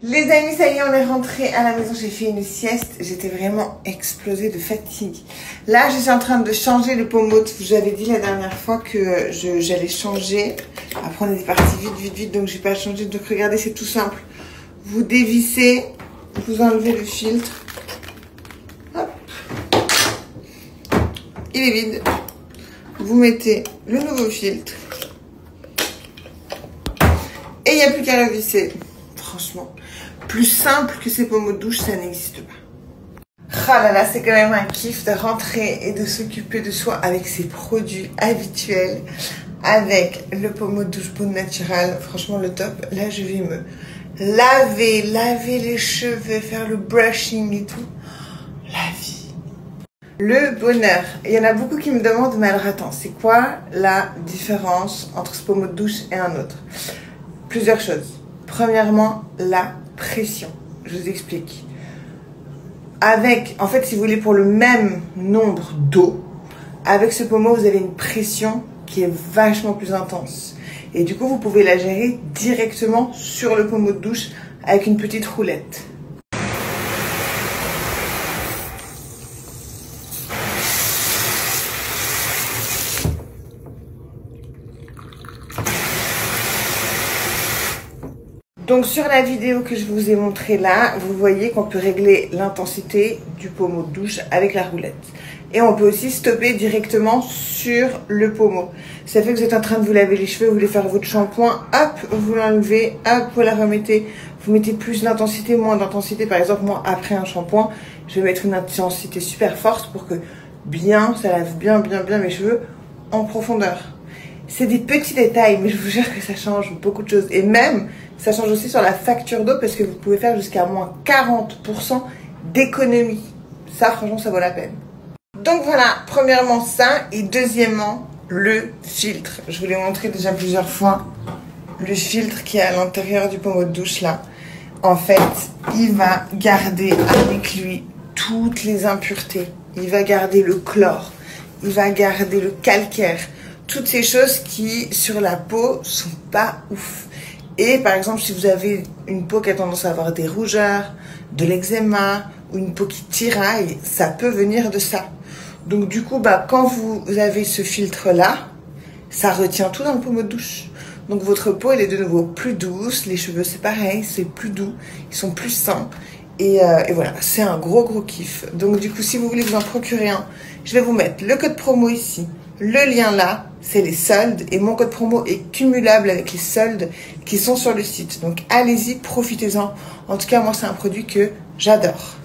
Les amis, ça y est, on est rentré à la maison. J'ai fait une sieste. J'étais vraiment explosée de fatigue. Là, je suis en train de changer le pommeau. Je vous avais dit la dernière fois que j'allais changer. Après, on était parti vite. Donc, j'ai pas changé. Donc, regardez, c'est tout simple. Vous dévissez, vous enlevez le filtre. Hop. Il est vide. Vous mettez le nouveau filtre. Et il n'y a plus qu'à revisser. Franchement, plus simple que ces pommeaux de douche, ça n'existe pas. Ah là là, c'est quand même un kiff de rentrer et de s'occuper de soi avec ses produits habituels, avec le pommeau de douche Peau Naturale. Franchement, le top. Là, je vais me laver les cheveux, faire le brushing et tout. La vie. Le bonheur. Il y en a beaucoup qui me demandent, mais alors attends, c'est quoi la différence entre ce pommeau de douche et un autre? Plusieurs choses. Premièrement, la pression. Je vous explique. En fait, si vous voulez, pour le même nombre d'eau, avec ce pommeau, vous avez une pression qui est vachement plus intense. Et du coup, vous pouvez la gérer directement sur le pommeau de douche avec une petite roulette. Donc sur la vidéo que je vous ai montrée là, vous voyez qu'on peut régler l'intensité du pommeau de douche avec la roulette. Et on peut aussi stopper directement sur le pommeau. Ça fait que vous êtes en train de vous laver les cheveux, vous voulez faire votre shampoing, hop, vous l'enlevez, hop, vous la remettez. Vous mettez plus d'intensité, moins d'intensité. Par exemple, moi, après un shampoing, je vais mettre une intensité super forte pour que ça lave bien mes cheveux en profondeur. C'est des petits détails, mais je vous jure que ça change beaucoup de choses. Et même, ça change aussi sur la facture d'eau parce que vous pouvez faire jusqu'à moins 40% d'économie. Ça, franchement, ça vaut la peine. Donc voilà, premièrement ça, et deuxièmement, le filtre. Je vous l'ai montré déjà plusieurs fois. Le filtre qui est à l'intérieur du pommeau de douche là, en fait, il va garder avec lui toutes les impuretés. Il va garder le chlore, il va garder le calcaire. Toutes ces choses qui, sur la peau, sont pas ouf. Et par exemple, si vous avez une peau qui a tendance à avoir des rougeurs, de l'eczéma, ou une peau qui tiraille, ça peut venir de ça. Donc du coup, quand vous avez ce filtre-là, ça retient tout dans le pommeau de douche. Donc votre peau, elle est de nouveau plus douce. Les cheveux, c'est pareil, c'est plus doux. Ils sont plus sains. Et voilà, c'est un gros kiff. Donc du coup, si vous voulez vous en procurer un, je vais vous mettre le code promo ici. Le lien là, c'est les soldes et mon code promo est cumulable avec les soldes qui sont sur le site. Donc allez-y, profitez-en. En tout cas, moi, c'est un produit que j'adore.